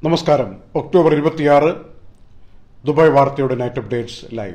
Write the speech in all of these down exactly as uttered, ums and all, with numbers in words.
നമസ്കാരം. ഒക്ടോബർ ഇരുപത്തിയാറ് ദുബായ് വാർത്തയുടെ നൈറ്റ് അപ്ഡേറ്റ്സ് ലൈവ്.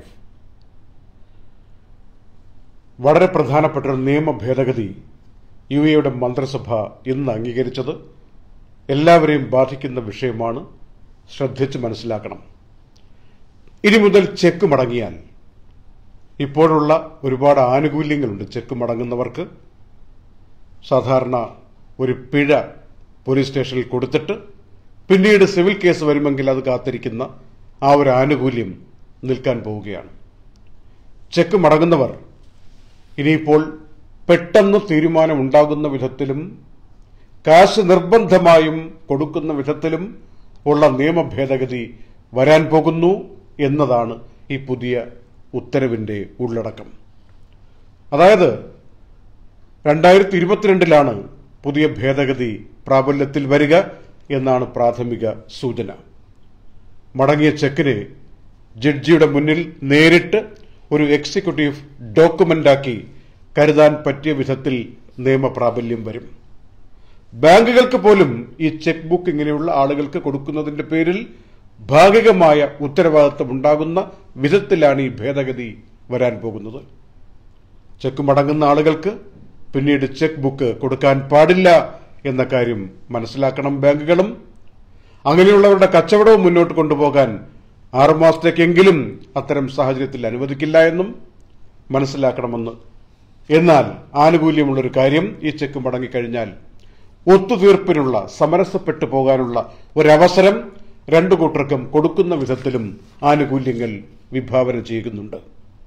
വളരെ പ്രധാനപ്പെട്ട ഒരു നിയമ ഭേദഗതി യു എയുടെ മന്ത്രിസഭ ഇന്ന് അംഗീകരിച്ചത് എല്ലാവരെയും ബാധിക്കുന്ന വിഷയമാണ്. ശ്രദ്ധിച്ച് മനസ്സിലാക്കണം. ഇനി മുതൽ ചെക്ക് മടങ്ങിയാൽ ഇപ്പോഴുള്ള ഒരുപാട് ആനുകൂല്യങ്ങളുണ്ട്. ചെക്ക് മടങ്ങുന്നവർക്ക് സാധാരണ ഒരു പിഴ പോലീസ് സ്റ്റേഷനിൽ കൊടുത്തിട്ട് പിന്നീട് സിവിൽ കേസ് വരുമെങ്കിൽ അത് കാത്തിരിക്കുന്ന ആ ഒരു ആനുകൂല്യം നിൽക്കാൻ പോവുകയാണ്. ചെക്ക് മടങ്ങുന്നവർ ഇനിയിപ്പോൾ പെട്ടെന്ന് തീരുമാനമുണ്ടാകുന്ന വിധത്തിലും കാശ് നിർബന്ധമായും കൊടുക്കുന്ന വിധത്തിലും ഉള്ള നിയമ ഭേദഗതി വരാൻ പോകുന്നു എന്നതാണ് ഈ പുതിയ ഉത്തരവിന്റെ ഉള്ളടക്കം. അതായത് രണ്ടായിരത്തി ഇരുപത്തിരണ്ടിലാണ് പുതിയ ഭേദഗതി പ്രാബല്യത്തിൽ വരിക എന്നാണ് പ്രാഥമിക സൂചന. മടങ്ങിയ ചെക്കിന് ജഡ്ജിയുടെ മുന്നിൽ നേരിട്ട് ഒരു എക്സിക്യൂട്ടീവ് ഡോക്യുമെന്റാക്കി കരുതാൻ പറ്റിയ വിധത്തിൽ നിയമപ്രാബല്യം വരും. ബാങ്കുകൾക്ക് പോലും ഈ ചെക്ക് ബുക്ക് ഇങ്ങനെയുള്ള ആളുകൾക്ക് കൊടുക്കുന്നതിന്റെ പേരിൽ ഭാഗികമായ ഉത്തരവാദിത്വം ഉണ്ടാകുന്ന വിധത്തിലാണ് ഈ ഭേദഗതി വരാൻ പോകുന്നത്. ചെക്ക് മടങ്ങുന്ന ആളുകൾക്ക് പിന്നീട് ചെക്ക് ബുക്ക് കൊടുക്കാൻ പാടില്ല എന്ന കാര്യം മനസ്സിലാക്കണം. ബാങ്കുകളും അങ്ങനെയുള്ളവരുടെ കച്ചവടവും മുന്നോട്ട് കൊണ്ടുപോകാൻ ആറുമാസത്തേക്കെങ്കിലും അത്തരം സാഹചര്യത്തിൽ അനുവദിക്കില്ല എന്നും മനസ്സിലാക്കണമെന്ന്. എന്നാൽ ആനുകൂല്യമുള്ളൊരു കാര്യം, ഈ ചെക്ക് മടങ്ങിക്കഴിഞ്ഞാൽ ഒത്തുതീർപ്പിനുള്ള, സമരസപ്പെട്ടു പോകാനുള്ള ഒരവസരം രണ്ടു കൂട്ടർക്കും കൊടുക്കുന്ന വിധത്തിലും ആനുകൂല്യങ്ങൾ വിഭാവന ചെയ്യുന്നുണ്ട്.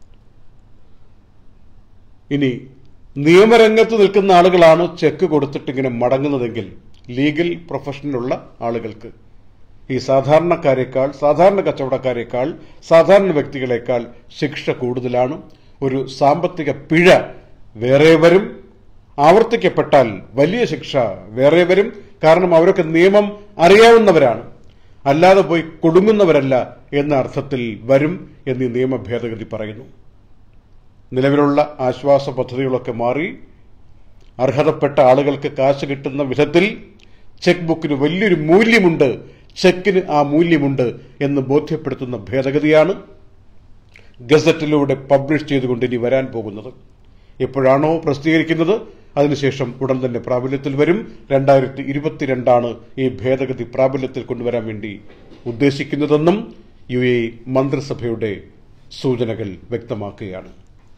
ഇനി നിയമരംഗത്ത് നിൽക്കുന്ന ആളുകളാണ് ചെക്ക് കൊടുത്തിട്ട് ഇങ്ങനെ മടങ്ങുന്നതെങ്കിൽ ലീഗൽ പ്രൊഫഷനിലുള്ള ആളുകൾക്ക്, ഈ സാധാരണക്കാരേക്കാൾ, സാധാരണ കച്ചവടക്കാരേക്കാൾ, സാധാരണ വ്യക്തികളെക്കാൾ ശിക്ഷ കൂടുതലാണ്. ഒരു സാമ്പത്തിക പിഴ വേറെ വരും. ആവർത്തിക്കപ്പെട്ടാൽ വലിയ ശിക്ഷ വേറെ വരും. കാരണം അവരൊക്കെ നിയമം അറിയാവുന്നവരാണ്, അല്ലാതെ പോയി കൊടുങ്ങുന്നവരല്ല എന്ന അർത്ഥത്തിൽ വരും എന്നീ നിയമ ഭേദഗതി പറയുന്നു. നിലവിലുള്ള ആശ്വാസ പദ്ധതികളൊക്കെ മാറി അർഹതപ്പെട്ട ആളുകൾക്ക് കാശ് കിട്ടുന്ന വിധത്തിൽ ചെക്ക് ബുക്കിന് വലിയൊരു മൂല്യമുണ്ട്, ചെക്കിന് ആ മൂല്യമുണ്ട് എന്ന് ബോധ്യപ്പെടുത്തുന്ന ഭേദഗതിയാണ് ഗസറ്റിലൂടെ പബ്ലിഷ് ചെയ്തുകൊണ്ട് ഇനി വരാൻ പോകുന്നത്. എപ്പോഴാണോ പ്രസിദ്ധീകരിക്കുന്നത് അതിനുശേഷം ഉടൻ തന്നെ പ്രാബല്യത്തിൽ വരും. രണ്ടായിരത്തി ഇരുപത്തിരണ്ടാണ് ഈ ഭേദഗതി പ്രാബല്യത്തിൽ കൊണ്ടുവരാൻ വേണ്ടി ഉദ്ദേശിക്കുന്നതെന്നും യു എ മന്ത്രിസഭയുടെ സൂചനകൾ വ്യക്തമാക്കുകയാണ്.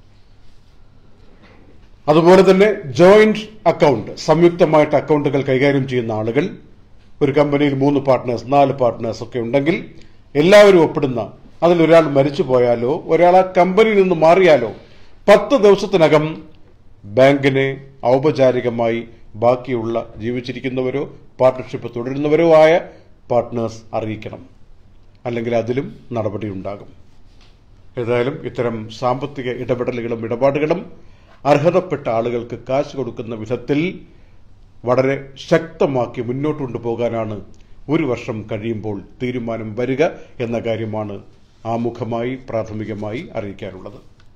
അതുപോലെ തന്നെ ജോയിന്റ് അക്കൗണ്ട്, സംയുക്തമായിട്ട് അക്കൗണ്ടുകൾ കൈകാര്യം ചെയ്യുന്ന ആളുകൾ, ഒരു കമ്പനിയിൽ മൂന്ന് പാർട്ട്നേഴ്സ്, നാല് പാർട്ട്നേഴ്സ് ഒക്കെ ഉണ്ടെങ്കിൽ എല്ലാവരും ഒപ്പിടുന്ന, അതിലൊരാൾ മരിച്ചു പോയാലോ ഒരാൾ ആ കമ്പനിയിൽ നിന്ന് മാറിയാലോ പത്ത് ദിവസത്തിനകം ബാങ്കിനെ ഔപചാരികമായി ബാക്കിയുള്ള ജീവിച്ചിരിക്കുന്നവരോ പാർട്ട്ണർഷിപ്പ് തുടരുന്നവരോ ആയ പാർട്ട്നേഴ്സ് അറിയിക്കണം. അല്ലെങ്കിൽ അതിലും നടപടിയുണ്ടാകും. ഏതായാലും ഇത്തരം സാമ്പത്തിക ഇടപെടലുകളും ഇടപാടുകളും അർഹതപ്പെട്ട ആളുകൾക്ക് കാശ് കൊടുക്കുന്ന വിധത്തിൽ വളരെ ശക്തമാക്കി മുന്നോട്ട് കൊണ്ടുപോകാനാണ് ഒരു വർഷം കഴിയുമ്പോൾ തീരുമാനം വരിക എന്ന കാര്യമാണ് ആമുഖമായി പ്രാഥമികമായി അറിയിക്കാനുള്ളത്.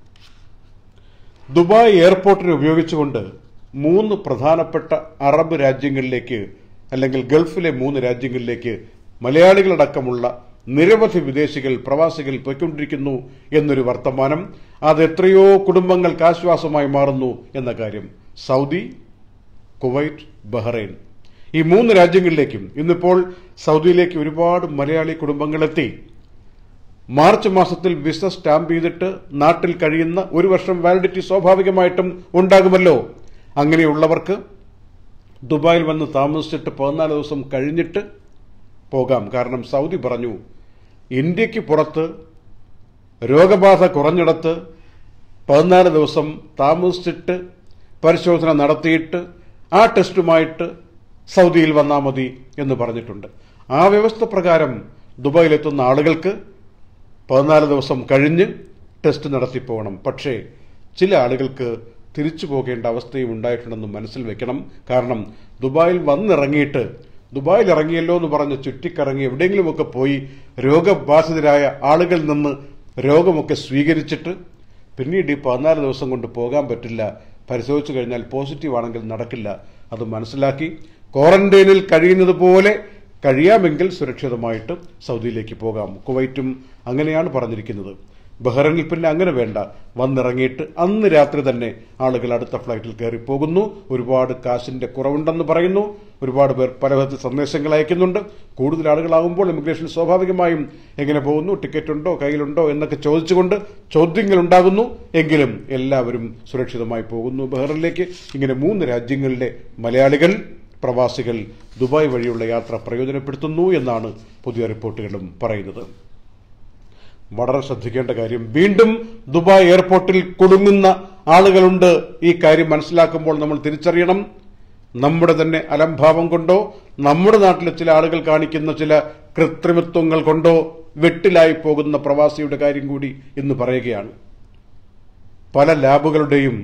ദുബായ് എയർപോർട്ടിനെ ഉപയോഗിച്ചുകൊണ്ട് മൂന്ന് പ്രധാനപ്പെട്ട അറബ് രാജ്യങ്ങളിലേക്ക്, അല്ലെങ്കിൽ ഗൾഫിലെ മൂന്ന് രാജ്യങ്ങളിലേക്ക് മലയാളികളടക്കമുള്ള നിരവധി വിദേശികൾ, പ്രവാസികൾ പോയിക്കൊണ്ടിരിക്കുന്നു എന്നൊരു വർത്തമാനം, അത് എത്രയോ കുടുംബങ്ങൾക്ക് ആശ്വാസമായി മാറുന്നു എന്ന കാര്യം. സൗദി, കുവൈറ്റ്, ബഹ്റൈൻ, ഈ മൂന്ന് രാജ്യങ്ങളിലേക്കും ഇന്നിപ്പോൾ സൗദിയിലേക്ക് ഒരുപാട് മലയാളി കുടുംബങ്ങളെത്തി. മാർച്ച് മാസത്തിൽ വിസ സ്റ്റാമ്പ് ചെയ്തിട്ട് നാട്ടിൽ കഴിയുന്ന ഒരു വർഷം വാലിഡിറ്റി സ്വാഭാവികമായിട്ടും ഉണ്ടാകുമല്ലോ. അങ്ങനെയുള്ളവർക്ക് ദുബായിൽ വന്ന് താമസിച്ചിട്ട് പതിനാല് ദിവസം കഴിഞ്ഞിട്ട് പോകാം. കാരണം സൗദി പറഞ്ഞു, ഇന്ത്യക്ക് പുറത്ത് രോഗബാധ കുറഞ്ഞിടത്ത് പതിനാല് ദിവസം താമസിച്ചിട്ട് പരിശോധന നടത്തിയിട്ട് ആ ടെസ്റ്റുമായിട്ട് സൗദിയിൽ വന്നാൽ മതി എന്ന് പറഞ്ഞിട്ടുണ്ട്. ആ വ്യവസ്ഥ പ്രകാരം ദുബായിലെത്തുന്ന ആളുകൾക്ക് പതിനാല് ദിവസം കഴിഞ്ഞ് ടെസ്റ്റ് നടത്തിപ്പോകണം. പക്ഷേ ചില ആളുകൾക്ക് തിരിച്ചു പോകേണ്ട അവസ്ഥയും ഉണ്ടായിട്ടുണ്ടെന്ന് മനസ്സിൽ വെക്കണം. കാരണം ദുബായിൽ വന്നിറങ്ങിയിട്ട്, ദുബായിൽ ഇറങ്ങിയല്ലോ എന്ന് പറഞ്ഞ് ചുറ്റിക്കറങ്ങി എവിടെയെങ്കിലുമൊക്കെ പോയി രോഗബാധിതരായ ആളുകളിൽ നിന്ന് രോഗമൊക്കെ സ്വീകരിച്ചിട്ട് പിന്നീട് ഈ പതിനാല് ദിവസം കൊണ്ട് പോകാൻ പറ്റില്ല, പരിശോധിച്ചു കഴിഞ്ഞാൽ പോസിറ്റീവ് ആണെങ്കിൽ നടക്കില്ല. അത് മനസ്സിലാക്കി ക്വാറന്റൈനിൽ കഴിയുന്നത് പോലെ കഴിയാമെങ്കിൽ സുരക്ഷിതമായിട്ട് സൗദിയിലേക്ക് പോകാം. കുവൈറ്റും അങ്ങനെയാണ് പറഞ്ഞിരിക്കുന്നത്. ബഹ്റൈനിൽ പിന്നെ അങ്ങനെ വേണ്ട, വന്നിറങ്ങിയിട്ട് അന്ന് രാത്രി തന്നെ ആളുകൾ അടുത്ത ഫ്ലൈറ്റിൽ കയറി പോകുന്നു. ഒരുപാട് കാശിന്റെ കുറവുണ്ടെന്ന് പറയുന്നു. ഒരുപാട് പേർ പല വിധത്തിൽ സന്ദേശങ്ങൾ അയക്കുന്നുണ്ട്. കൂടുതൽ ആളുകളാകുമ്പോൾ ഇമിഗ്രേഷൻ സ്വാഭാവികമായും എങ്ങനെ പോകുന്നു, ടിക്കറ്റ് ഉണ്ടോ, കയ്യിലുണ്ടോ എന്നൊക്കെ ചോദിച്ചുകൊണ്ട് ചോദ്യങ്ങൾ ഉണ്ടാകുന്നു. എങ്കിലും എല്ലാവരും സുരക്ഷിതമായി പോകുന്നു ബഹ്റൈനിലേക്ക്. ഇങ്ങനെ മൂന്ന് രാജ്യങ്ങളിലെ മലയാളികൾ പ്രവാസികൾ ദുബായ് വഴിയുള്ള യാത്ര പ്രയോജനപ്പെടുത്തുന്നു എന്നാണ് പുതിയ റിപ്പോർട്ടുകളും പറയുന്നത്. വളരെ ശ്രദ്ധിക്കേണ്ട കാര്യം, വീണ്ടും ദുബായ് എയർപോർട്ടിൽ കുടുങ്ങുന്ന ആളുകളുണ്ട്. ഈ കാര്യം മനസ്സിലാക്കുമ്പോൾ നമ്മൾ തിരിച്ചറിയണം, നമ്മുടെ തന്നെ അലംഭാവം കൊണ്ടോ നമ്മുടെ നാട്ടിലെ ചില ആളുകൾ കാണിക്കുന്ന ചില കൃത്രിമത്വങ്ങൾ കൊണ്ടോ വെട്ടിലായി പോകുന്ന പ്രവാസിയുടെ കാര്യം കൂടി ഇന്ന് പറയുകയാണ്. പല ലാബുകളുടെയും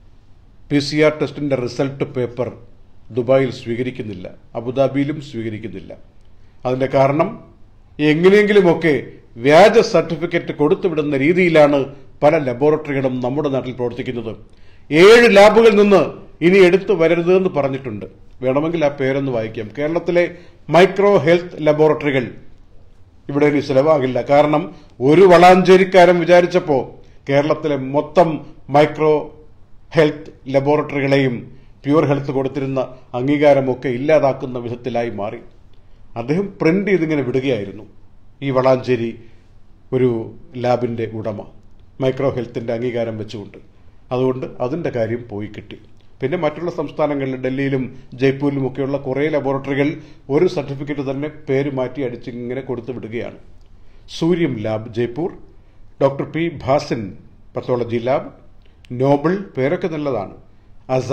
പി സി ആർ ടെസ്റ്റിന്റെ റിസൾട്ട് പേപ്പർ ദുബായിൽ സ്വീകരിക്കുന്നില്ല, അബുദാബിയിലും സ്വീകരിക്കുന്നില്ല. അതിന്റെ കാരണം എങ്ങനെയെങ്കിലുമൊക്കെ വ്യാജ സർട്ടിഫിക്കറ്റ് കൊടുത്തുവിടുന്ന രീതിയിലാണ് പല ലബോറട്ടറികളും നമ്മുടെ നാട്ടിൽ പ്രവർത്തിക്കുന്നത്. ഏഴ് ലാബുകളിൽ നിന്ന് ഇനി എടുത്തു വരരുത് എന്ന് പറഞ്ഞിട്ടുണ്ട്. വേണമെങ്കിൽ ആ പേരൊന്ന് വായിക്കാം. കേരളത്തിലെ മൈക്രോ ഹെൽത്ത് ലബോറട്ടറികൾ ഇവിടെ ഇനി ചിലവാകില്ല. കാരണം ഒരു വളാഞ്ചേരിക്കാരൻ വിചാരിച്ചപ്പോ കേരളത്തിലെ മൊത്തം മൈക്രോ ഹെൽത്ത് ലബോറട്ടറികളെയും പ്യൂർ ഹെൽത്ത് കൊടുത്തിരുന്ന അംഗീകാരമൊക്കെ ഇല്ലാതാക്കുന്ന വിധത്തിലായി മാറി. അദ്ദേഹം പ്രിന്റ് ചെയ്തിങ്ങനെ വിടുകയായിരുന്നു. ഈ വളാഞ്ചേരി ഒരു ലാബിന്റെ ഉടമ മൈക്രോ ഹെൽത്തിന്റെ അംഗീകാരം വെച്ചുകൊണ്ട്. അതുകൊണ്ട് അതിന്റെ കാര്യം പോയി കിട്ടി. പിന്നെ മറ്റുള്ള സംസ്ഥാനങ്ങളിൽ ഡൽഹിയിലും ജയ്പൂരിലും ഒക്കെയുള്ള കുറേ ലബോറട്ടറികൾ ഒരു സർട്ടിഫിക്കറ്റ് തന്നെ പേര് മാറ്റി അടിച്ച് ഇങ്ങനെ കൊടുത്തു വിടുകയാണ്. Suryam lab Jaipur, doctor P Bhasin pathology lab, noble പേരൊക്കെ നല്ലതാണ്, അസ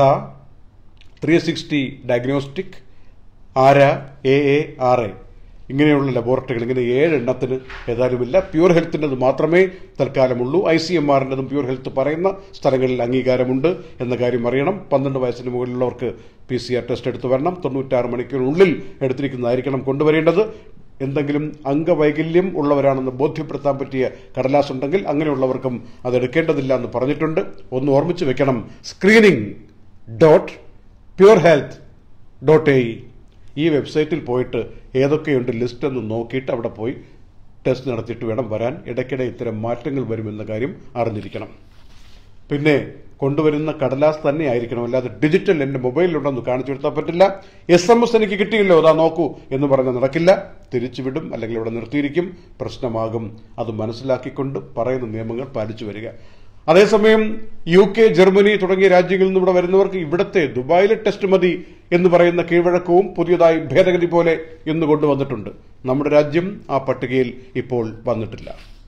ത്രീ സിക്സ്റ്റി ഡയഗ്നോസ്റ്റിക്, ആര എ എ ആർ എ ഇങ്ങനെയുള്ള ലബോറട്ടറികൾ ഇങ്ങനെ ഏഴെണ്ണത്തിന് ഏതായാലുമില്ല. പ്യൂർ ഹെൽത്തിൻ്റെത് മാത്രമേ തൽക്കാലമുള്ളൂ. ഐ സി എം ആറിൻ്റെതും പ്യൂർ ഹെൽത്ത് പറയുന്ന സ്ഥലങ്ങളിൽ അംഗീകാരമുണ്ട് എന്ന കാര്യം അറിയണം. പന്ത്രണ്ട് വയസ്സിന് മുകളിലുള്ളവർക്ക് പി സി ആർ ടെസ്റ്റ് എടുത്തു വരണം. തൊണ്ണൂറ്റാറ് മണിക്കൂറിനുള്ളിൽ എടുത്തിരിക്കുന്നതായിരിക്കണം കൊണ്ടുവരേണ്ടത്. എന്തെങ്കിലും അംഗവൈകല്യം ഉള്ളവരാണെന്ന് ബോധ്യപ്പെടുത്താൻ പറ്റിയ കടലാസ് ഉണ്ടെങ്കിൽ അങ്ങനെയുള്ളവർക്കും അത് എടുക്കേണ്ടതില്ല എന്ന് പറഞ്ഞിട്ടുണ്ട്. ഒന്ന് ഓർമ്മിച്ച് വെക്കണം, screening dot pure health dot A E ഈ വെബ്സൈറ്റിൽ പോയിട്ട് ഏതൊക്കെയുണ്ട് ലിസ്റ്റ് എന്ന് നോക്കിയിട്ട് അവിടെ പോയി ടെസ്റ്റ് നടത്തിയിട്ട് വേണം വരാൻ. ഇടയ്ക്കിടെ ഇത്തരം മാറ്റങ്ങൾ വരുമെന്ന കാര്യം അറിഞ്ഞിരിക്കണം. പിന്നെ കൊണ്ടുവരുന്ന കടലാസ് തന്നെ ആയിരിക്കണം, അല്ലാതെ ഡിജിറ്റൽ എൻ്റെ മൊബൈലിലുണ്ടെന്ന് കാണിച്ചു കൊടുത്താൽ പറ്റില്ല. എസ് എം എസ് എനിക്ക് കിട്ടിയില്ലോ അതാ നോക്കൂ എന്ന് പറഞ്ഞാൽ നടക്കില്ല. തിരിച്ചുവിടും, അല്ലെങ്കിൽ ഇവിടെ നിർത്തിയിരിക്കും, പ്രശ്നമാകും. അത് മനസ്സിലാക്കിക്കൊണ്ട് പറയുന്ന നിയമങ്ങൾ പാലിച്ചു വരിക. അതേസമയം യു കെ, ജർമ്മനി തുടങ്ങിയ രാജ്യങ്ങളിൽ നിന്ന് ഇവിടെ വരുന്നവർക്ക് ഇവിടത്തെ ദുബായിലെ ടെസ്റ്റ് മതി എന്ന് പറയുന്ന കീഴ്വഴക്കവും പുതിയതായി ഭേദഗതി പോലെ ഇന്ന് കൊണ്ടുവന്നിട്ടുണ്ട്. നമ്മുടെ രാജ്യം ആ പട്ടികയിൽ ഇപ്പോൾ വന്നിട്ടില്ല.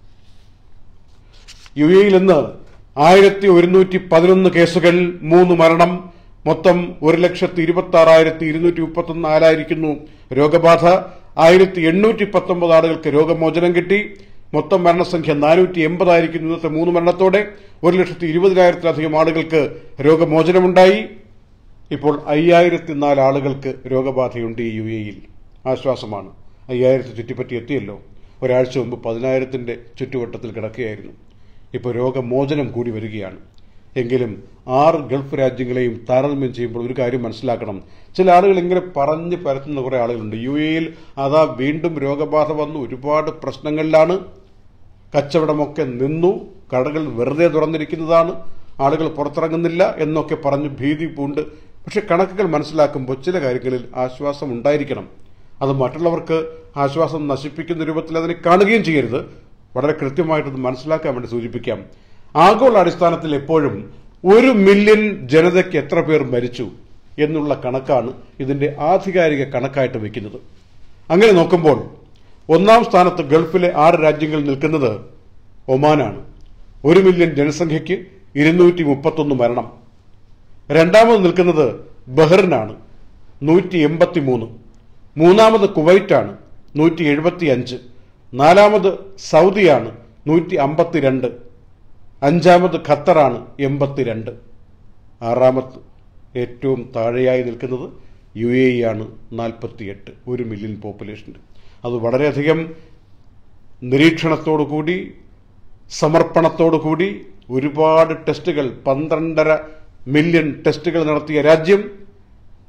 യു എയിൽ ഇന്ന് ആയിരത്തി ഒരുന്നൂറ്റി പതിനൊന്ന് കേസുകൾ, മൂന്ന് മരണം, മൊത്തം ഒരു ലക്ഷത്തി ഇരുപത്തി ആറായിരത്തി ഇരുന്നൂറ്റി മുപ്പത്തി ഒന്ന് ആലായിരിക്കുന്നു രോഗബാധ. ആയിരത്തി എണ്ണൂറ്റി പത്തൊമ്പത് ആളുകൾക്ക് രോഗമോചനം കിട്ടി. മൊത്തം മരണസംഖ്യ നാനൂറ്റി എൺപതായിരിക്കുന്നു ഇന്നത്തെ മൂന്ന് മരണത്തോടെ. ഒരു ലക്ഷത്തി ഇരുപതിനായിരത്തിലധികം ആളുകൾക്ക് രോഗമോചനമുണ്ടായി. ഇപ്പോൾ അയ്യായിരത്തി നാല് ആളുകൾക്ക് രോഗബാധയുണ്ട് ഈ യു എയിൽ. ആശ്വാസമാണ്, അയ്യായിരത്തി ചുറ്റിപ്പറ്റി എത്തിയല്ലോ. ഒരാഴ്ച മുമ്പ് പതിനായിരത്തിന്റെ ചുറ്റുവട്ടത്തിൽ കിടക്കുകയായിരുന്നു. ഇപ്പോൾ രോഗമോചനം കൂടി വരികയാണ്. എങ്കിലും ആറ് ഗൾഫ് രാജ്യങ്ങളെയും താരതമ്യം ചെയ്യുമ്പോൾ ഒരു കാര്യം മനസ്സിലാക്കണം. ചില ആളുകൾ ഇങ്ങനെ പറഞ്ഞ് പരത്തുന്ന കുറെ ആളുകളുണ്ട്. യു എയിൽ അതാ വീണ്ടും രോഗബാധ വന്നു, ഒരുപാട് പ്രശ്നങ്ങളിലാണ്, കച്ചവടമൊക്കെ നിന്നു, കടകൾ വെറുതെ തുറന്നിരിക്കുന്നതാണ്, ആളുകൾ പുറത്തിറങ്ങുന്നില്ല എന്നൊക്കെ പറഞ്ഞ് ഭീതി പൂണ്ട്. പക്ഷെ കണക്കുകൾ മനസ്സിലാക്കുമ്പോൾ ചില കാര്യങ്ങളിൽ ആശ്വാസം ഉണ്ടായിരിക്കണം. അത് മറ്റുള്ളവർക്ക് ആശ്വാസം നശിപ്പിക്കുന്ന രൂപത്തിൽ അതിനെ കാണുകയും ചെയ്യരുത്. വളരെ കൃത്യമായിട്ടത് മനസ്സിലാക്കാൻ വേണ്ടി സൂചിപ്പിക്കാം. ആഗോള അടിസ്ഥാനത്തിൽ എപ്പോഴും ഒരു മില്യൺ ജനതയ്ക്ക് എത്ര പേർ മരിച്ചു എന്നുള്ള കണക്കാണ് ഇതിന്റെ ആധികാരിക കണക്കായിട്ട് വയ്ക്കുന്നത്. അങ്ങനെ നോക്കുമ്പോൾ ഒന്നാം സ്ഥാനത്ത് ഗൾഫിലെ ആറ് രാജ്യങ്ങൾ നിൽക്കുന്നത് ഒമാനാണ്. ഒരു മില്യൺ ജനസംഖ്യയ്ക്ക് ഇരുന്നൂറ്റി മുപ്പത്തൊന്ന് മരണം. രണ്ടാമത് നിൽക്കുന്നത് ബഹ്റിനാണ്, നൂറ്റി എൺപത്തി മൂന്ന്. മൂന്നാമത് കുവൈറ്റാണ്, നൂറ്റി എഴുപത്തി അഞ്ച്. നാലാമത് സൗദിയാണ്, നൂറ്റി അമ്പത്തിരണ്ട്. അഞ്ചാമത് ഖത്തറാണ്, എൺപത്തിരണ്ട്. ആറാമത് ഏറ്റവും താഴെയായി നിൽക്കുന്നത് യു എ ഇ ആണ്, നാൽപ്പത്തിയെട്ട്. ഒരു മില്യൺ പോപ്പുലേഷൻ. അത് വളരെയധികം നിരീക്ഷണത്തോടുകൂടി, സമർപ്പണത്തോടുകൂടി ഒരുപാട് ടെസ്റ്റുകൾ, പന്ത്രണ്ടര മില്യൺ ടെസ്റ്റുകൾ നടത്തിയ രാജ്യം.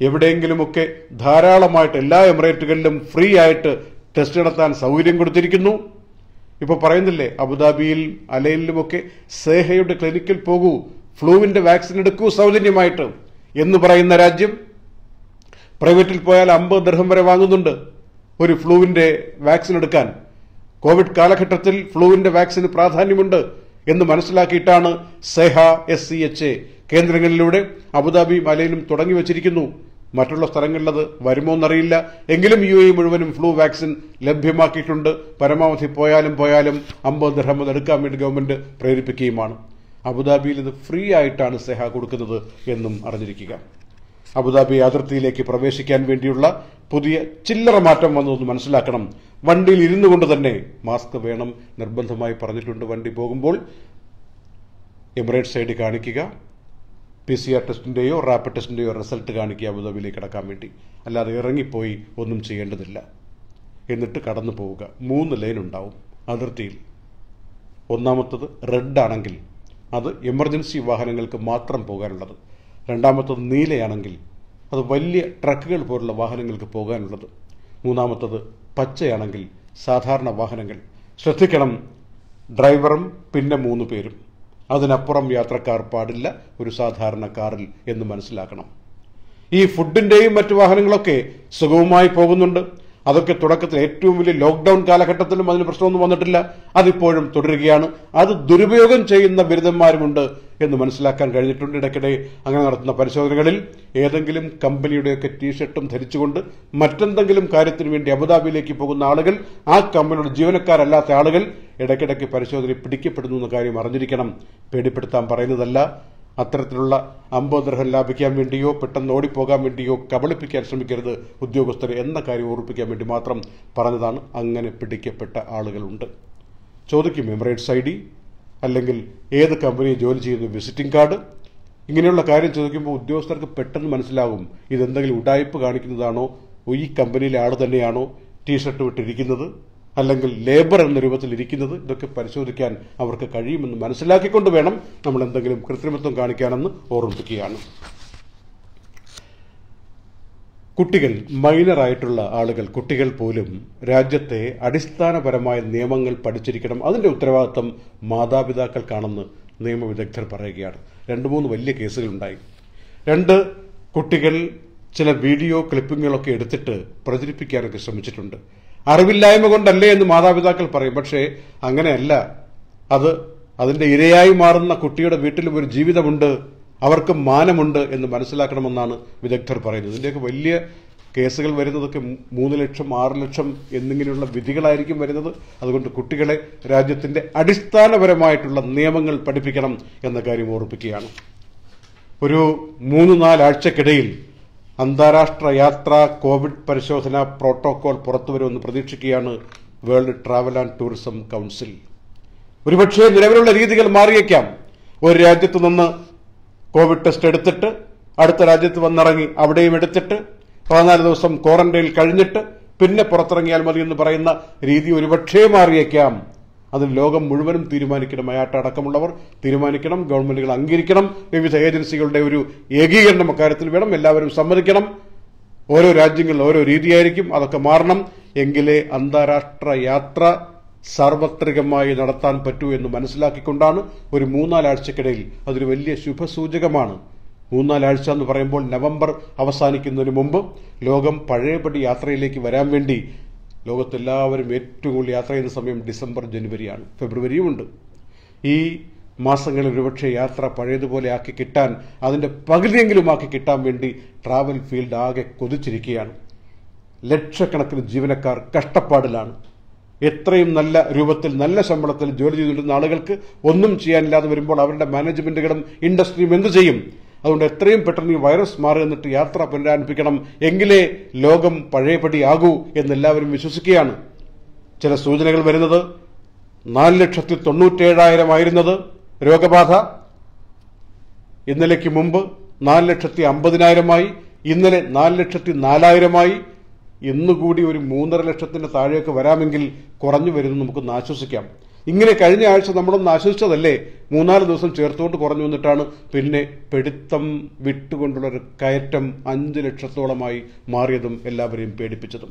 എവിടെയെങ്കിലുമൊക്കെ ധാരാളമായിട്ട് എല്ലാ എമിറേറ്റുകളിലും ഫ്രീ ആയിട്ട് ടെസ്റ്റ് നടത്താൻ സൗകര്യം കൊടുത്തിരിക്കുന്നു. ഇപ്പോൾ പറയുന്നില്ലേ, അബുദാബിയിൽ അലയിലുമൊക്കെ സേഹയുടെ ക്ലിനിക്കിൽ പോകൂ, ഫ്ലൂവിന്റെ വാക്സിൻ എടുക്കൂ സൗജന്യമായിട്ട് എന്ന് പറയുന്ന രാജ്യം പ്രൈവറ്റിൽ പോയാൽ അമ്പത് ദിർഹം വരെ വാങ്ങുന്നുണ്ട് ഒരു ഫ്ലൂവിന്റെ വാക്സിൻ എടുക്കാൻ. കോവിഡ് കാലഘട്ടത്തിൽ ഫ്ലൂവിന്റെ വാക്സിന് പ്രാധാന്യമുണ്ട് എന്ന് മനസ്സിലാക്കിയിട്ടാണ് Seha S C H A കേന്ദ്രങ്ങളിലൂടെ അബുദാബിയും അലയിലും തുടങ്ങി വച്ചിരിക്കുന്നു. മറ്റുള്ള സ്ഥലങ്ങളിലത് വരുമോ എന്നറിയില്ല. എങ്കിലും യു എ മുഴുവനും ഫ്ലൂ വാക്സിൻ ലഭ്യമാക്കിയിട്ടുണ്ട്. പരമാവധി പോയാലും പോയാലും അമ്പത് ദിർഹം എടുക്കാൻ വേണ്ടി ഗവൺമെന്റ് പ്രേരിപ്പിക്കുകയുമാണ്. അബുദാബിയിൽ ഇത് ഫ്രീ ആയിട്ടാണ് സേഹ കൊടുക്കുന്നത് എന്നും അറിഞ്ഞിരിക്കുക. അബുദാബി അതിർത്തിയിലേക്ക് പ്രവേശിക്കാൻ വേണ്ടിയുള്ള പുതിയ ചില്ലറ മാറ്റം വന്നതെന്ന് മനസ്സിലാക്കണം. വണ്ടിയിൽ ഇരുന്നു കൊണ്ട് തന്നെ മാസ്ക് വേണം നിർബന്ധമായി പറഞ്ഞിട്ടുണ്ട്. വണ്ടി പോകുമ്പോൾ എമിറേറ്റ്സ് ഐ ഡി കാണിക്കുക, പി സി ആർ ടെസ്റ്റിന്റെയോ റാപ്പിഡ് ടെസ്റ്റിന്റെയോ റിസൾട്ട് കാണിക്കുക അബുദാബിയിലേക്ക് കടക്കാൻ വേണ്ടി. അല്ലാതെ ഇറങ്ങിപ്പോയി ഒന്നും ചെയ്യേണ്ടതില്ല. എന്നിട്ട് കടന്നു പോവുക. മൂന്ന് ലൈൻ ഉണ്ടാവും അതിർത്തിയിൽ. ഒന്നാമത്തത് റെഡ് ആണെങ്കിൽ അത് എമർജൻസി വാഹനങ്ങൾക്ക് മാത്രം പോകാനുള്ളത്. രണ്ടാമത്തത് നീലയാണെങ്കിൽ അത് വലിയ ട്രക്കുകൾ പോലുള്ള വാഹനങ്ങൾക്ക് പോകാനുള്ളത്. മൂന്നാമത്തത് പച്ചയാണെങ്കിൽ സാധാരണ വാഹനങ്ങൾ. ശ്രദ്ധിക്കണം, ഡ്രൈവറും പിന്നെ മൂന്ന് പേരും, അതിനപ്പുറം യാത്രക്കാർ പാടില്ല ഒരു സാധാരണ കാറിൽ എന്ന് മനസ്സിലാക്കണം. ഈ ഫുഡിന്റെയും മറ്റു വാഹനങ്ങളൊക്കെ സുഗമമായി പോകുന്നുണ്ട്. അതൊക്കെ തുടക്കത്തിൽ ഏറ്റവും വലിയ ലോക്ക്ഡൌൺ കാലഘട്ടത്തിലും അതിന് പ്രശ്നമൊന്നും വന്നിട്ടില്ല. അതിപ്പോഴും തുടരുകയാണ്. അത് ദുരുപയോഗം ചെയ്യുന്ന ബിരുദന്മാരുമുണ്ട് എന്ന് മനസ്സിലാക്കാൻ കഴിഞ്ഞിട്ടുണ്ട്. ഇടയ്ക്കിടെ അങ്ങനെ നടത്തുന്ന പരിശോധനകളിൽ ഏതെങ്കിലും കമ്പനിയുടെയൊക്കെ ടീഷർട്ടും ധരിച്ചുകൊണ്ട് മറ്റെന്തെങ്കിലും കാര്യത്തിന് വേണ്ടി അബുദാബിയിലേക്ക് പോകുന്ന ആളുകൾ, ആ കമ്പനിയുടെ ജീവനക്കാരല്ലാത്ത ആളുകൾ ഇടയ്ക്കിടയ്ക്ക് പരിശോധന പിടിക്കപ്പെടുന്നു എന്ന കാര്യം അറിഞ്ഞിരിക്കണം. പേടിപ്പെടുത്താൻ പറയുന്നതല്ല. അത്തരത്തിലുള്ള അമ്പത് ദിർഹം ലാഭിക്കാൻ വേണ്ടിയോ പെട്ടെന്ന് ഓടിപ്പോകാൻ വേണ്ടിയോ കബളിപ്പിക്കാൻ ശ്രമിക്കരുത് ഉദ്യോഗസ്ഥരെ എന്ന കാര്യം ഓർപ്പിക്കാൻ വേണ്ടി മാത്രം പറഞ്ഞതാണ്. അങ്ങനെ പിടിക്കപ്പെട്ട ആളുകളുണ്ട്. ചോദിക്കും എമിറേറ്റ്സ് ഐ ഡി അല്ലെങ്കിൽ ഏത് കമ്പനിയിൽ ജോലി ചെയ്യുന്ന വിസിറ്റിംഗ് കാർഡ്, ഇങ്ങനെയുള്ള കാര്യം ചോദിക്കുമ്പോൾ ഉദ്യോഗസ്ഥർക്ക് പെട്ടെന്ന് മനസ്സിലാകും ഇതെന്തെങ്കിലും ഉഡായിപ്പ് കാണിക്കുന്നതാണോ, ഈ കമ്പനിയിലെ ആൾ തന്നെയാണോ ടീഷർട്ട് വിട്ടിരിക്കുന്നത് അല്ലെങ്കിൽ ലേബർ എന്ന രൂപത്തിൽ ഇരിക്കുന്നത്. ഇതൊക്കെ പരിശോധിക്കാൻ അവർക്ക് കഴിയുമെന്ന് മനസ്സിലാക്കിക്കൊണ്ട് വേണം നമ്മൾ എന്തെങ്കിലും കൃത്രിമത്വം കാണിക്കാനെന്ന് ഓർമ്മിപ്പിക്കുകയാണ്. കുട്ടികൾ, മൈനറായിട്ടുള്ള ആളുകൾ, കുട്ടികൾ പോലും രാജ്യത്തെ അടിസ്ഥാനപരമായ നിയമങ്ങൾ പഠിച്ചിരിക്കണം. അതിന്റെ ഉത്തരവാദിത്വം മാതാപിതാക്കൾക്കാണെന്ന് നിയമവിദഗ്ധർ പറയുകയാണ്. രണ്ട് മൂന്ന് വലിയ കേസുകളുണ്ടായി. രണ്ട് കുട്ടികൾ ചില വീഡിയോ ക്ലിപ്പിങ്ങുകളൊക്കെ എടുത്തിട്ട് പ്രചരിപ്പിക്കാനൊക്കെ ശ്രമിച്ചിട്ടുണ്ട്. അറിവില്ലായ്മ കൊണ്ടല്ലേ എന്ന് മാതാപിതാക്കൾ പറയും. പക്ഷേ അങ്ങനെയല്ല. അത് അതിന്റെ ഇരയായി മാറുന്ന കുട്ടിയുടെ വീട്ടിലും ഒരു ജീവിതമുണ്ട്, അവർക്ക് മാനമുണ്ട് എന്ന് മനസ്സിലാക്കണമെന്നാണ് വിദഗ്ധർ പറയുന്നത്. ഇതിന്റെയൊക്കെ വലിയ കേസുകൾ വരുന്നതൊക്കെ മൂന്ന് ലക്ഷം ആറ് ലക്ഷം എന്നിങ്ങനെയുള്ള വിധികളായിരിക്കും വരുന്നത്. അതുകൊണ്ട് കുട്ടികളെ രാജ്യത്തിന്റെ അടിസ്ഥാനപരമായിട്ടുള്ള നിയമങ്ങൾ പഠിപ്പിക്കണം എന്ന കാര്യം ഓർമ്മിപ്പിക്കുകയാണ്. ഒരു മൂന്ന് നാലാഴ്ചക്കിടയിൽ അന്താരാഷ്ട്ര യാത്രാ കോവിഡ് പരിശോധന പ്രോട്ടോകോൾ പുറത്തുവരുമെന്ന് പ്രതീക്ഷിക്കുകയാണ് world travel and tourism council. ഒരുപക്ഷേ നിലവിലുള്ള രീതികൾ മാറിയേക്കാം. ഒരു രാജ്യത്ത് നിന്ന് കോവിഡ് ടെസ്റ്റ് എടുത്തിട്ട് അടുത്ത രാജ്യത്ത് വന്നിറങ്ങി അവിടെയും എടുത്തിട്ട് പതിനാല് ദിവസം ക്വാറന്റൈനിൽ കഴിഞ്ഞിട്ട് പിന്നെ പുറത്തിറങ്ങിയാൽ മതി എന്ന് പറയുന്ന രീതി ഒരുപക്ഷേ മാറിയേക്കാം. അതിന് ലോകം മുഴുവനും തീരുമാനിക്കണം. അയാട്ട അടക്കമുള്ളവർ തീരുമാനിക്കണം. ഗവൺമെന്റുകൾ അംഗീകരിക്കണം. വിവിധ ഏജൻസികളുടെ ഒരു ഏകീകരണം അക്കാര്യത്തിൽ വേണം. എല്ലാവരും സമ്മതിക്കണം. ഓരോ രാജ്യങ്ങളിൽ ഓരോ രീതിയായിരിക്കും. അതൊക്കെ മാറണം. എങ്കിലേ അന്താരാഷ്ട്ര യാത്ര സാർവത്രികമായി നടത്താൻ പറ്റൂ എന്ന് മനസ്സിലാക്കിക്കൊണ്ടാണ് ഒരു മൂന്നാലാഴ്ചക്കിടയിൽ. അതൊരു വലിയ ശുഭസൂചകമാണ്. മൂന്നാലാഴ്ച എന്ന് പറയുമ്പോൾ നവംബർ അവസാനിക്കുന്നതിന് മുമ്പ് ലോകം പഴയപടി യാത്രയിലേക്ക് വരാൻ വേണ്ടി ലോകത്തെല്ലാവരും ഏറ്റവും കൂടുതൽ യാത്ര ചെയ്യുന്ന സമയം ഡിസംബർ ജനുവരിയാണ്. ഫെബ്രുവരിയും ഉണ്ട്. ഈ മാസങ്ങളിൽ ഒരുപക്ഷെ യാത്ര പഴയതുപോലെ ആക്കി കിട്ടാൻ, അതിന്റെ പകുതിയെങ്കിലും ആക്കി കിട്ടാൻ വേണ്ടി ട്രാവൽ ഫീൽഡ് ആകെ കൊതിച്ചിരിക്കുകയാണ്. ലക്ഷക്കണക്കിന് ജീവനക്കാർ കഷ്ടപ്പാടിലാണ്. എത്രയും നല്ല രൂപത്തിൽ നല്ല ശമ്പളത്തിൽ ജോലി ചെയ്തുകൊണ്ടിരുന്ന ആളുകൾക്ക് ഒന്നും ചെയ്യാനില്ലാതെ വരുമ്പോൾ അവരുടെ മാനേജ്മെന്റുകളും ഇൻഡസ്ട്രിയും എന്തു ചെയ്യും? അതുകൊണ്ട് എത്രയും പെട്ടെന്ന് ഈ വൈറസ് മാറി നിന്നിട്ട് യാത്ര പുനരാരംഭിക്കണം. എങ്കിലേ ലോകം പഴയപടി ആകൂ എന്നെല്ലാവരും വിശ്വസിക്കുകയാണ്. ചില സൂചനകൾ വരുന്നത് നാല് ലക്ഷത്തി തൊണ്ണൂറ്റേഴായിരം ആയിരുന്നത് രോഗബാധ ഇന്നലേക്ക് മുമ്പ് നാല് ലക്ഷത്തി അമ്പതിനായിരമായി. ഇന്നലെ നാല് ലക്ഷത്തി നാലായിരമായി. ഇന്നുകൂടി ഒരു മൂന്നര ലക്ഷത്തിന്റെ താഴേക്ക് വരാമെങ്കിൽ കുറഞ്ഞു വരുന്നു നമുക്കൊന്ന് ആശ്വസിക്കാം. ഇങ്ങനെ കഴിഞ്ഞ ആഴ്ച നമ്മളൊന്ന് ആശ്വസിച്ചതല്ലേ, മൂന്നാല് ദിവസം ചേർത്തുകൊണ്ട് കുറഞ്ഞു വന്നിട്ടാണ് പിന്നെ പെടുത്തം വിട്ടുകൊണ്ടുള്ള ഒരു കയറ്റം അഞ്ച് ലക്ഷത്തോളമായി മാറിയതും എല്ലാവരെയും പേടിപ്പിച്ചതും.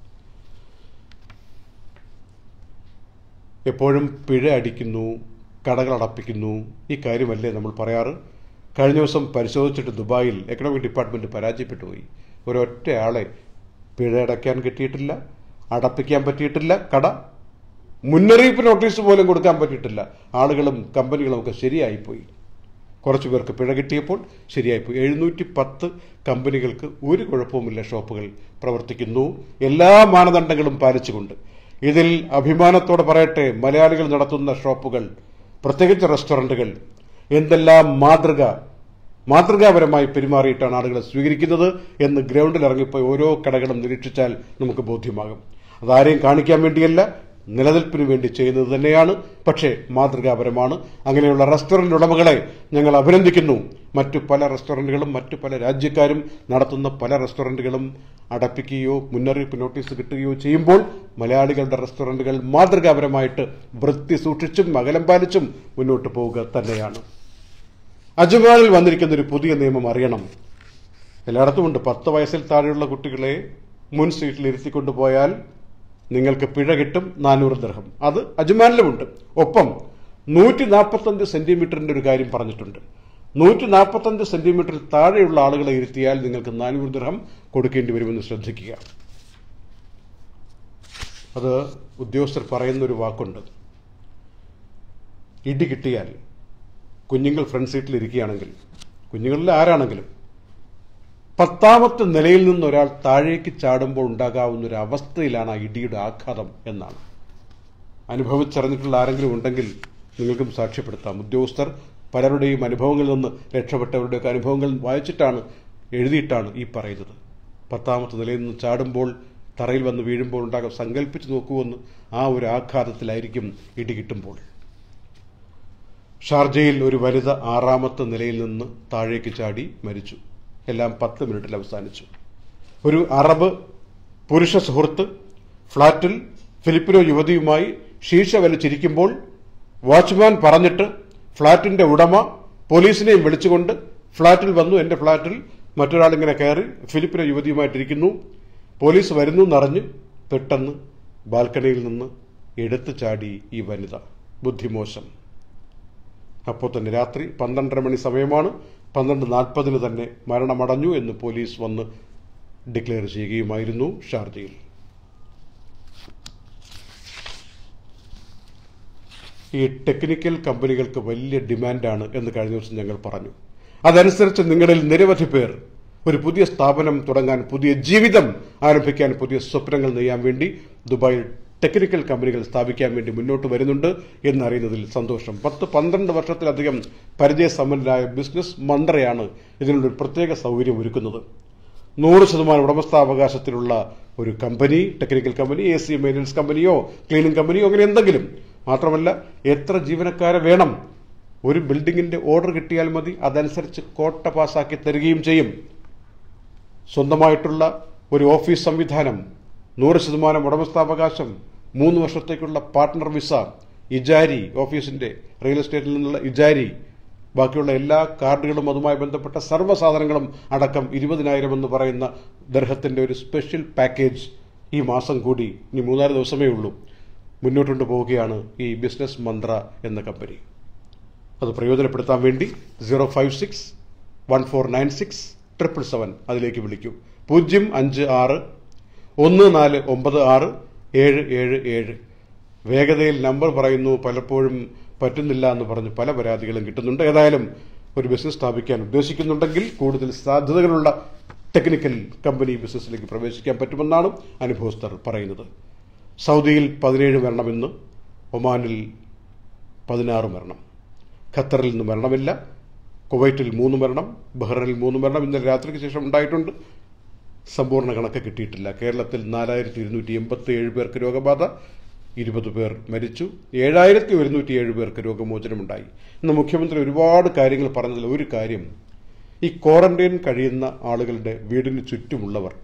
എപ്പോഴും പിഴ അടിക്കുന്നു, കടകൾ അടപ്പിക്കുന്നു, ഈ കാര്യമല്ലേ നമ്മൾ പറയാറ്. കഴിഞ്ഞ ദിവസം പരിശോധിച്ചിട്ട് ദുബായിൽ എക്കണോമിക് ഡിപ്പാർട്ട്മെന്റ് പരാജയപ്പെട്ടു പോയി. ഒരൊറ്റ ആളെ പിഴ അടയ്ക്കാൻ കിട്ടിയിട്ടില്ല, അടപ്പിക്കാൻ പറ്റിയിട്ടില്ല, കട മുന്നറിയിപ്പ് നോട്ടീസ് പോലും കൊടുക്കാൻ പറ്റിയിട്ടില്ല. ആളുകളും കമ്പനികളും ഒക്കെ ശരിയായിപ്പോയി. കുറച്ചു പേർക്ക് പിഴ കിട്ടിയപ്പോൾ ശരിയായിപ്പോയി. എഴുന്നൂറ്റി പത്ത് കമ്പനികൾക്ക് ഒരു കുഴപ്പവുമില്ല, ഷോപ്പുകൾ പ്രവർത്തിക്കുന്നു എല്ലാ മാനദണ്ഡങ്ങളും പാലിച്ചുകൊണ്ട്. ഇതിൽ അഭിമാനത്തോടെ പറയട്ടെ, മലയാളികൾ നടത്തുന്ന ഷോപ്പുകൾ, പ്രത്യേകിച്ച് റെസ്റ്റോറന്റുകൾ എന്തെല്ലാം മാതൃക മാതൃകാപരമായി പെരുമാറിയിട്ടാണ് ആളുകളെ സ്വീകരിക്കുന്നത് എന്ന് ഗ്രൗണ്ടിൽ ഇറങ്ങിപ്പോയി ഓരോ കടകളും നിരീക്ഷിച്ചാൽ നമുക്ക് ബോധ്യമാകും. അതാരെയും കാണിക്കാൻ വേണ്ടിയല്ല, നിലനിൽപ്പിന് വേണ്ടി ചെയ്യുന്നത് തന്നെയാണ്, പക്ഷേ മാതൃകാപരമാണ്. അങ്ങനെയുള്ള റെസ്റ്റോറന്റ് ഉടമകളെ ഞങ്ങൾ അഭിനന്ദിക്കുന്നു. മറ്റു പല റെസ്റ്റോറന്റുകളും മറ്റു പല രാജ്യക്കാരും നടത്തുന്ന പല റെസ്റ്റോറന്റുകളും അടപ്പിക്കുകയോ മുന്നറിയിപ്പ് നോട്ടീസ് കിട്ടുകയോ ചെയ്യുമ്പോൾ മലയാളികളുടെ റെസ്റ്റോറന്റുകൾ മാതൃകാപരമായിട്ട് വൃത്തി സൂക്ഷിച്ചും അകലം പാലിച്ചും മുന്നോട്ട് പോവുക തന്നെയാണ്. അജ്മാനിൽ വന്നിരിക്കുന്ന ഒരു പുതിയ നിയമം അറിയണം. എല്ലായിടത്തുമുണ്ട്. പത്ത് വയസ്സിൽ താഴെയുള്ള കുട്ടികളെ മുൻ സീറ്റിൽ ഇരുത്തിക്കൊണ്ടുപോയാൽ നിങ്ങൾക്ക് പിഴ കിട്ടും നാനൂറ് ദിർഹം. അത് അജ്മാനിലുമുണ്ട്. ഒപ്പം നൂറ്റി നാൽപ്പത്തഞ്ച് സെന്റിമീറ്ററിന്റെ ഒരു കാര്യം പറഞ്ഞിട്ടുണ്ട്. നൂറ്റി നാൽപ്പത്തഞ്ച് സെന്റിമീറ്ററിൽ താഴെയുള്ള ആളുകളെ ഇരുത്തിയാൽ നിങ്ങൾക്ക് നാനൂറ് ദിർഹം കൊടുക്കേണ്ടി വരുമെന്ന് ശ്രദ്ധിക്കുക. അത് ഉദ്യോഗസ്ഥർ പറയുന്നൊരു വാക്കുണ്ട്. ഇടി കിട്ടിയാൽ കുഞ്ഞുങ്ങൾ ഫ്രണ്ട് സീറ്റിൽ ഇരിക്കുകയാണെങ്കിൽ, കുഞ്ഞുങ്ങളിൽ ആരാണെങ്കിലും പത്താമത്തെ നിലയിൽ നിന്ന് ഒരാൾ താഴേക്ക് ചാടുമ്പോൾ ഉണ്ടാകാവുന്ന ഒരു അവസ്ഥയിലാണ് ആ ഇടിയുടെ ആഘാതം എന്നാണ്. അനുഭവിച്ചറിഞ്ഞിട്ടുള്ള ആരെങ്കിലും ഉണ്ടെങ്കിൽ നിങ്ങൾക്കും സാക്ഷ്യപ്പെടുത്താം. ഉദ്യോഗസ്ഥർ പലരുടെയും അനുഭവങ്ങളിൽ നിന്ന്, രക്ഷപ്പെട്ടവരുടെയൊക്കെ അനുഭവങ്ങൾ വായിച്ചിട്ടാണ്, എഴുതിയിട്ടാണ് ഈ പറയുന്നത്. പത്താമത്തെ നിലയിൽ നിന്ന് ചാടുമ്പോൾ തറയിൽ വന്ന് വീഴുമ്പോൾ ഉണ്ടാകും, സങ്കല്പിച്ച് നോക്കുമെന്ന്. ആ ഒരു ആഘാതത്തിലായിരിക്കും ഇടി കിട്ടുമ്പോൾ. ഷാർജയിൽ ഒരു വനിത ആറാമത്തെ നിലയിൽ നിന്ന് താഴേക്ക് ചാടി മരിച്ചു. എല്ലാം പത്ത് മിനിറ്റിൽ അവസാനിച്ചു. ഒരു അറബ് പുരുഷ സുഹൃത്ത് ഫ്ളാറ്റിൽ ഫിലിപ്പിനോ യുവതിയുമായി ശീർഷ വലിച്ചിരിക്കുമ്പോൾ വാച്ച്മാൻ പറഞ്ഞിട്ട് ഫ്ളാറ്റിന്റെ ഉടമ പോലീസിനെയും വിളിച്ചുകൊണ്ട് ഫ്ളാറ്റിൽ വന്നു. എന്റെ ഫ്ളാറ്റിൽ മറ്റൊരാളിങ്ങനെ കയറി ഫിലിപ്പിനോ യുവതിയുമായിട്ടിരിക്കുന്നു. പോലീസ് വരുന്നു എന്നറിഞ്ഞ് പെട്ടെന്ന് ബാൽക്കണിയിൽ നിന്ന് എടുത്തു ചാടി ഈ വനിത. ബുദ്ധിമോശം. അപ്പോൾ തന്നെ രാത്രി പന്ത്രണ്ടര മണി സമയമാണ്. പന്ത്രണ്ട് നാൽപ്പതിന് തന്നെ മരണമടഞ്ഞു എന്ന് പോലീസ് വന്ന് ഡിക്ലെയർ ചെയ്യുകയുമായിരുന്നു ഷാർജയിൽ. ഈ ടെക്നിക്കൽ കമ്പനികൾക്ക് വലിയ ഡിമാൻഡാണ് എന്ന് കഴിഞ്ഞ ദിവസം ഞങ്ങൾ പറഞ്ഞു. അതനുസരിച്ച് നിങ്ങളിൽ നിരവധി പേർ ഒരു പുതിയ സ്ഥാപനം തുടങ്ങാൻ, പുതിയ ജീവിതം ആരംഭിക്കാൻ, പുതിയ സ്വപ്നങ്ങൾ നെയ്യാൻ വേണ്ടി ദുബായിൽ ടെക്നിക്കൽ കമ്പനികൾ സ്ഥാപിക്കാൻ വേണ്ടി മുന്നോട്ട് വരുന്നുണ്ട് എന്നറിയുന്നതിൽ സന്തോഷം. പത്ത് പന്ത്രണ്ട് വർഷത്തിലധികം പരിചയസമ്പന്നരായ ബിസിനസ് മന്ത്രയാണ് ഇതിനുള്ളൊരു പ്രത്യേക സൗകര്യം ഒരുക്കുന്നത്. നൂറ് ശതമാനം ഉടമസ്ഥാവകാശത്തിലുള്ള ഒരു company, technical company, A C maintenance കമ്പനിയോ ക്ലീനിംഗ് കമ്പനിയോ അങ്ങനെ എന്തെങ്കിലും. മാത്രമല്ല, എത്ര ജീവനക്കാരെ വേണം, ഒരു ബിൽഡിങ്ങിന്റെ ഓർഡർ കിട്ടിയാൽ മതി, അതനുസരിച്ച് കോട്ട പാസാക്കി തരികയും ചെയ്യും. സ്വന്തമായിട്ടുള്ള ഒരു ഓഫീസ് സംവിധാനം, നൂറ് ശതമാനം ഉടമസ്ഥാവകാശം, മൂന്ന് വർഷത്തേക്കുള്ള പാർട്ട്ണർ വിസ, ഇജാരി, ഓഫീസിന്റെ റിയൽ എസ്റ്റേറ്റിൽ നിന്നുള്ള ഇജാരി, ബാക്കിയുള്ള എല്ലാ കാർഡുകളും അതുമായി ബന്ധപ്പെട്ട സർവ്വസാധനങ്ങളും അടക്കം ഇരുപതിനായിരം എന്ന് പറയുന്ന ദർഹത്തിന്റെ ഒരു സ്പെഷ്യൽ പാക്കേജ് ഈ മാസം കൂടി, ഇനി മൂന്നാല് ദിവസമേ ഉള്ളൂ, മുന്നോട്ടുകൊണ്ട് പോവുകയാണ് ഈ ബിസിനസ് മന്ത്ര എന്ന കമ്പനി. അത് പ്രയോജനപ്പെടുത്താൻ വേണ്ടി zero five six one four nine six triple seven അതിലേക്ക് വിളിക്കൂ. പൂജ്യം അഞ്ച് ആറ് ഒന്ന് നാല് ഒമ്പത് ആറ് ഏഴ് ഏഴ് ഏഴ്. വേഗതയിൽ നമ്പർ പറയുന്നു, പലപ്പോഴും പറ്റുന്നില്ല എന്ന് പറഞ്ഞ് പല പരാതികളും കിട്ടുന്നുണ്ട്. ഏതായാലും ഒരു ബിസിനസ് സ്ഥാപിക്കാൻ ഉദ്ദേശിക്കുന്നുണ്ടെങ്കിൽ കൂടുതൽ സാധ്യതകളുള്ള ടെക്നിക്കൽ കമ്പനി ബിസിനസ്സിലേക്ക് പ്രവേശിക്കാൻ പറ്റുമെന്നാണ് അനുഭവസ്ഥർ പറയുന്നത്. സൗദിയിൽ പതിനേഴ് മരണമെന്ന്, ഒമാനിൽ പതിനാറ് മരണം, ഖത്തറിൽ നിന്ന് മരണമില്ല, കുവൈറ്റിൽ മൂന്ന് മരണം, ബഹ്റൈനിൽ മൂന്ന് മരണം ഇന്നലെ രാത്രിക്ക് ശേഷം ഉണ്ടായിട്ടുണ്ട്. സമ്പൂർണ്ണ കണക്ക് കിട്ടിയിട്ടില്ല. കേരളത്തിൽ നാലായിരത്തി ഇരുന്നൂറ്റി എൺപത്തി ഏഴ് പേർക്ക് രോഗബാധ, ഇരുപത് പേർ മരിച്ചു, ഏഴായിരത്തി ഒരുന്നൂറ്റി ഏഴ് പേർക്ക് രോഗമോചനമുണ്ടായി. ഇന്ന് മുഖ്യമന്ത്രി ഒരുപാട് കാര്യങ്ങൾ പറഞ്ഞതിൽ ഒരു കാര്യം, ഈ ക്വാറന്റൈൻ കഴിയുന്ന ആളുകളുടെ വീടിന് ചുറ്റുമുള്ളവർ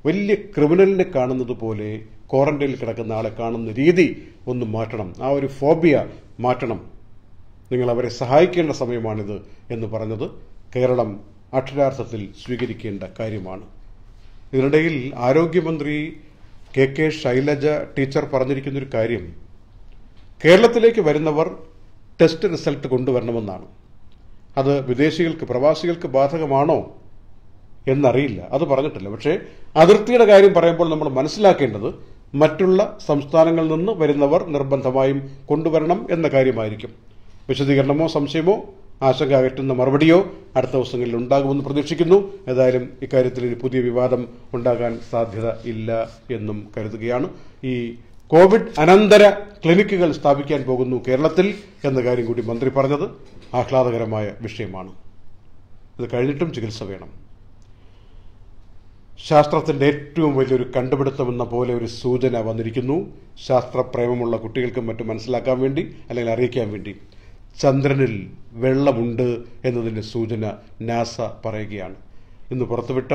വലിയ ക്രിമിനലിനെ കാണുന്നത് പോലെ ക്വാറന്റൈനിൽ കിടക്കുന്ന ആളെ കാണുന്ന രീതി ഒന്ന് മാറ്റണം. ആ ഒരു ഫോബിയ മാറ്റണം. നിങ്ങൾ അവരെ സഹായിക്കേണ്ട സമയമാണിത് എന്ന് പറഞ്ഞത് കേരളം അക്ഷരാർത്ഥത്തിൽ സ്വീകരിക്കേണ്ട കാര്യമാണ്. ഇതിനിടയിൽ ആരോഗ്യമന്ത്രി കെ കെ ശൈലജ ടീച്ചർ പറഞ്ഞിരിക്കുന്നൊരു കാര്യം, കേരളത്തിലേക്ക് വരുന്നവർ ടെസ്റ്റ് റിസൾട്ട് കൊണ്ടുവരണമെന്നാണ്. അത് വിദേശികൾക്ക്, പ്രവാസികൾക്ക് ബാധകമാണോ എന്നറിയില്ല, അത് പറഞ്ഞിട്ടില്ല. പക്ഷേ അതിർത്തിയുടെ കാര്യം പറയുമ്പോൾ നമ്മൾ മനസ്സിലാക്കേണ്ടത് മറ്റുള്ള സംസ്ഥാനങ്ങളിൽ നിന്ന് വരുന്നവർ നിർബന്ധമായും കൊണ്ടുവരണം എന്ന കാര്യമായിരിക്കും. വിശദീകരണമോ സംശയമോ ആശങ്ക അകറ്റുന്ന മറുപടിയോ അടുത്ത ദിവസങ്ങളിൽ ഉണ്ടാകുമെന്ന് പ്രതീക്ഷിക്കുന്നു. ഏതായാലും ഇക്കാര്യത്തിൽ ഒരു പുതിയ വിവാദം ഉണ്ടാകാൻ സാധ്യത ഇല്ല എന്നും കരുതുകയാണ്. ഈ കോവിഡ് അനന്തര ക്ലിനിക്കുകൾ സ്ഥാപിക്കാൻ പോകുന്നു കേരളത്തിൽ എന്ന കാര്യം കൂടി മന്ത്രി പറഞ്ഞത് ആഹ്ലാദകരമായ വിഷയമാണ്. ഇത് കഴിഞ്ഞിട്ടും ചികിത്സ വേണം. ശാസ്ത്രത്തിന്റെ ഏറ്റവും വലിയൊരു കണ്ടുപിടുത്തമെന്ന പോലെ ഒരു സൂചന വന്നിരിക്കുന്നു. ശാസ്ത്രപ്രേമമുള്ള കുട്ടികൾക്കും മറ്റും മനസ്സിലാക്കാൻ വേണ്ടി, അല്ലെങ്കിൽ അറിയിക്കാൻ വേണ്ടി, ചന്ദ്രനിൽ വെള്ളമുണ്ട് എന്നതിന്റെ സൂചന നാസ പറയുകയാണ്. ഇന്ന് പുറത്തുവിട്ട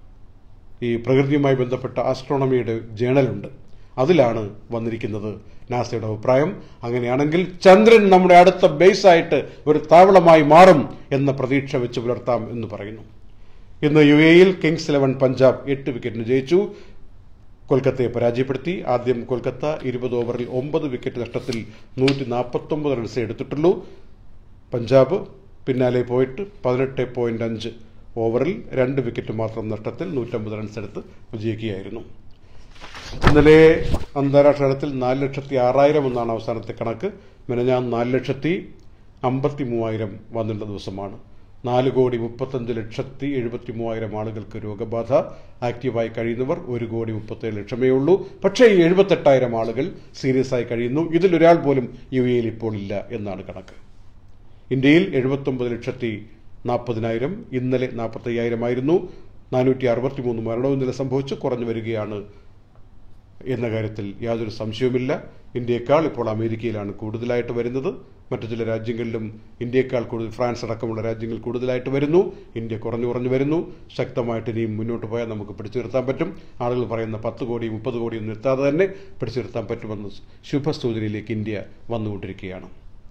ഈ പ്രകൃതിയുമായി ബന്ധപ്പെട്ട ആസ്ട്രോണമിയുടെ ജേണലുണ്ട്, അതിലാണ് വന്നിരിക്കുന്നത് നാസയുടെ അഭിപ്രായം. അങ്ങനെയാണെങ്കിൽ ചന്ദ്രൻ നമ്മുടെ അടുത്ത ബേസായിട്ട് ഒരു താവളമായി മാറും എന്ന പ്രതീക്ഷ വെച്ച് പുലർത്താം എന്ന് പറയുന്നു. ഇന്ന് യു എയിൽ കിങ്സ് ഇലവൻ പഞ്ചാബ് എട്ട് വിക്കറ്റിന് ജയിച്ചു, കൊൽക്കത്തയെ പരാജയപ്പെടുത്തി. ആദ്യം കൊൽക്കത്ത ഇരുപത് ഓവറിൽ ഒമ്പത് വിക്കറ്റ് നഷ്ടത്തിൽ നൂറ്റി നാൽപ്പത്തി ഒമ്പത് റൺസേ എടുത്തിട്ടുള്ളൂ. പഞ്ചാബ് പിന്നാലെ പോയിട്ട് പതിനെട്ട് പോയിന്റ് അഞ്ച് ഓവറിൽ രണ്ട് വിക്കറ്റ് മാത്രം നഷ്ടത്തിൽ നൂറ്റമ്പത് റൺസ് എടുത്ത് വിജയിക്കുകയായിരുന്നു. ഇന്നലെ അന്താരാഷ്ട്ര തലത്തിൽ നാല് ലക്ഷത്തി ആറായിരം എന്നാണ് അവസാനത്തെ കണക്ക്. മിനിഞ്ഞാന്ന് നാല് ലക്ഷത്തി അമ്പത്തി മൂവായിരം വന്നിട്ടുള്ള ദിവസമാണ്. നാല് കോടി മുപ്പത്തഞ്ച് ലക്ഷത്തി എഴുപത്തി മൂവായിരം ആളുകൾക്ക് രോഗബാധ. ആക്റ്റീവായി കഴിയുന്നവർ ഒരു കോടി മുപ്പത്തേഴ് ലക്ഷമേ ഉള്ളൂ. പക്ഷേ ഈ എഴുപത്തെട്ടായിരം ആളുകൾ സീരിയസ് ആയി കഴിയുന്നു. ഇതിലൊരാൾ പോലും യു എയിൽ ഇപ്പോൾ ഇല്ല എന്നാണ് കണക്ക്. ഇന്ത്യയിൽ എഴുപത്തൊമ്പത് ലക്ഷത്തി നാൽപ്പതിനായിരം, ഇന്നലെ നാൽപ്പത്തി അയ്യായിരം ആയിരുന്നു. നാനൂറ്റി അറുപത്തി മൂന്ന് മരണവും ഇന്നലെ സംഭവിച്ചു, കുറഞ്ഞു വരികയാണ് എന്ന കാര്യത്തിൽ യാതൊരു സംശയവുമില്ല. ഇന്ത്യയേക്കാൾ ഇപ്പോൾ അമേരിക്കയിലാണ് കൂടുതലായിട്ട് വരുന്നത്. മറ്റു ചില രാജ്യങ്ങളിലും ഇന്ത്യയേക്കാൾ കൂടുതൽ, ഫ്രാൻസ് അടക്കമുള്ള രാജ്യങ്ങൾ കൂടുതലായിട്ട് വരുന്നു. ഇന്ത്യ കുറഞ്ഞു കുറഞ്ഞു വരുന്നു. ശക്തമായിട്ട് ഇനിയും മുന്നോട്ട് പോയാൽ നമുക്ക് പിടിച്ചു നിർത്താൻ പറ്റും. ആളുകൾ പറയുന്ന പത്ത് കോടി മുപ്പത് കോടി ഒന്നും നിർത്താതെ തന്നെ പിടിച്ചു നിർത്താൻ പറ്റുമെന്ന് ശുഭസൂചനയിലേക്ക് ഇന്ത്യ വന്നുകൊണ്ടിരിക്കുകയാണ്.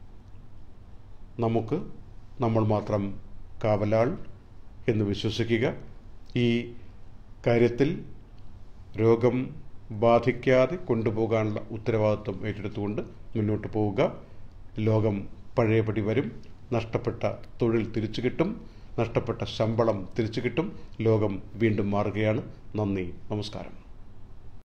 നമുക്ക് നമ്മൾ മാത്രം കാവലാൾ എന്ന് വിശ്വസിക്കുക. ഈ കാര്യത്തിൽ രോഗം ബാധിക്കാതെ കൊണ്ടുപോകാനുള്ള ഉത്തരവാദിത്വം ഏറ്റെടുത്തുകൊണ്ട് മുന്നോട്ട് പോവുക. ലോകം പഴയപടി വരും. നഷ്ടപ്പെട്ട തൊഴിൽ തിരിച്ചു കിട്ടും, നഷ്ടപ്പെട്ട ശമ്പളം തിരിച്ചു കിട്ടും. ലോകം വീണ്ടും മാറുകയാണ്. നന്ദി, നമസ്കാരം.